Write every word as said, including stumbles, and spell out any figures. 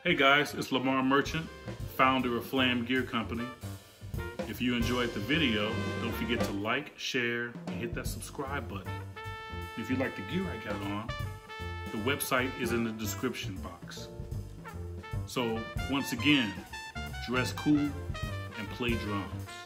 Hey guys, it's Lamar Merchant, founder of Flam Gear Company. If you enjoyed the video, don't forget to like, share, and hit that subscribe button. If you like the gear I got on, the website is in the description box. So once again, dress cool and play drums.